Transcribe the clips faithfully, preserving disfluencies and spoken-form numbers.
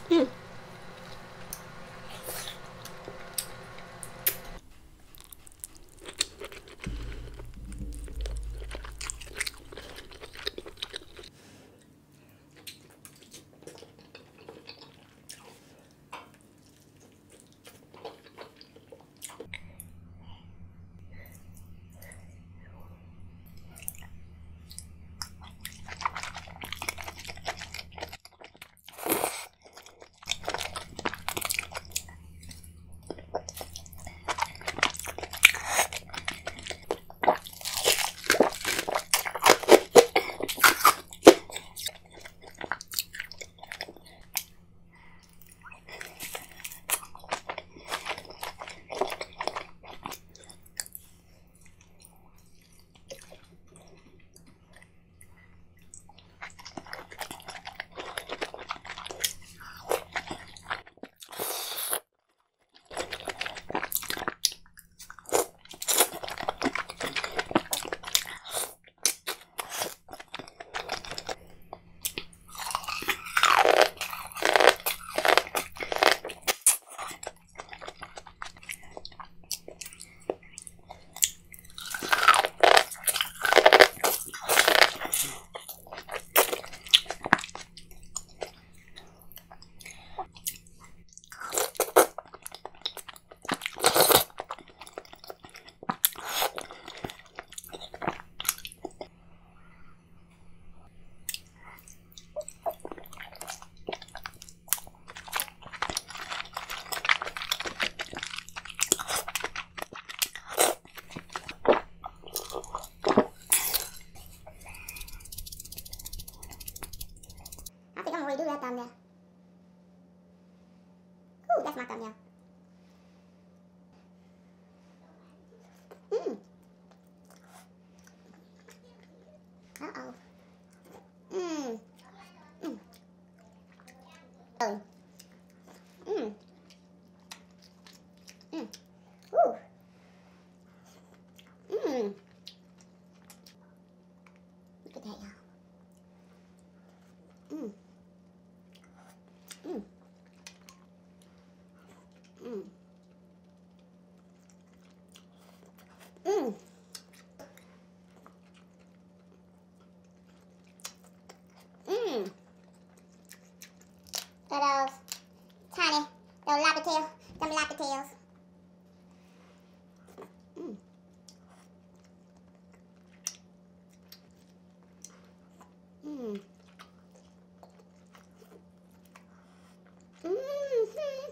Mm. Do that thumbnail. Ooh, that's my thumbnail. Mmm. Uh-oh. Mmm. Mmm. Oh. Mmm. Mmm. Ooh. Mmm. Look at that, y'all. Mmm. Mmm. Mmm. Mmm. Mmm. For those tiny, those loppy tails, them loppy tails. Mmm. Mmm. Mm-hmm.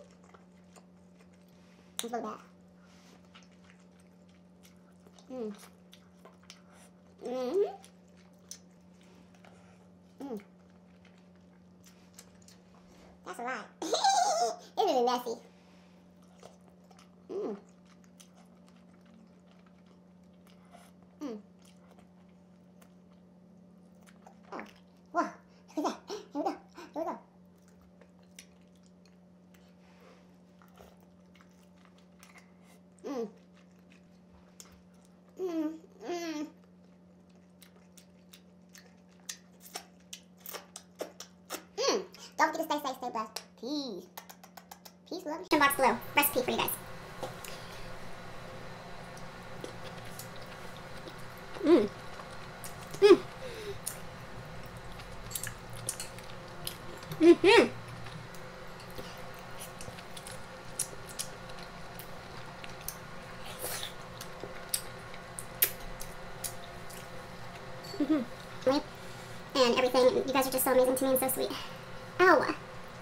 Look at that. Mm. Mm-hmm. Mm. That's a lot. It's really messy. Mm. Mm. Oh. Whoa. Look at that. Here we go. Here we go. Mm. Mm. Mm. Mm. Don't forget to stay safe, stay blessed. Peace. Peace, love. In box below. Recipe for you guys. Mm. Mm. Mm-hmm. Mm-hmm. And everything. You guys are just so amazing to me and so sweet. Ow.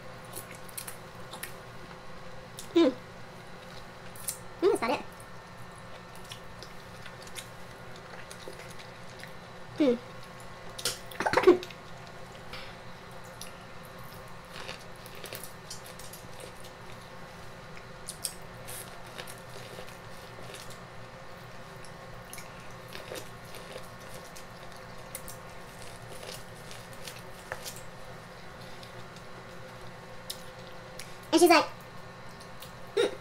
Mm. Mm, that's about it. Mm. And she's like, mm.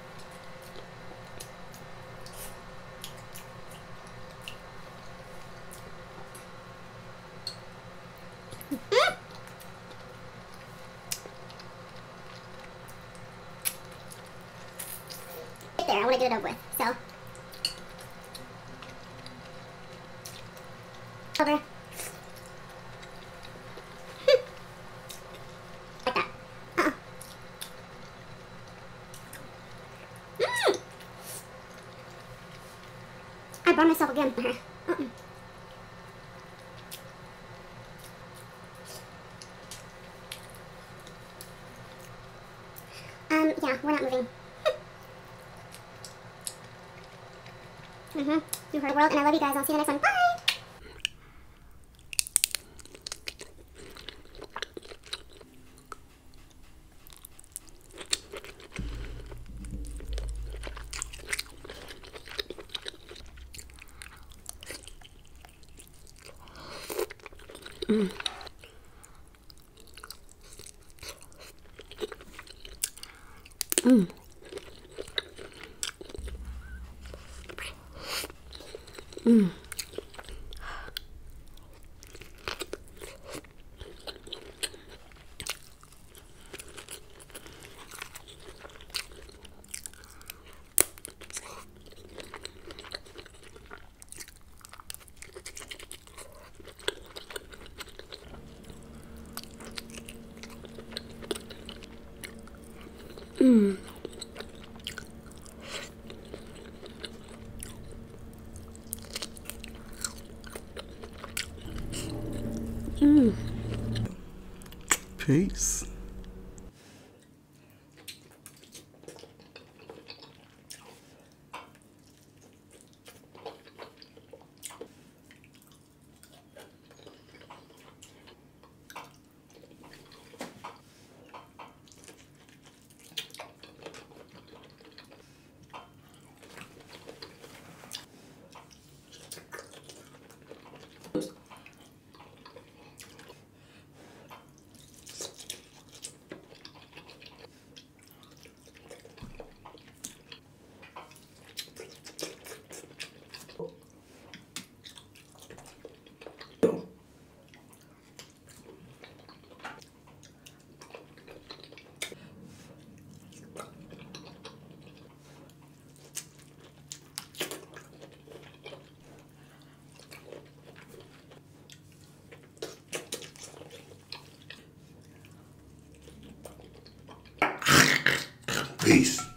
Mm. do it over with. So over. Like that. Uh-uh. Mm. I burned myself again. Uh-uh. Um, yeah, we're not moving. Mm-hmm. You heard world, and I love you guys. I'll see you in the next one. Bye! Mm. Mm. Mm. Mm. Mm. Peace. Peace.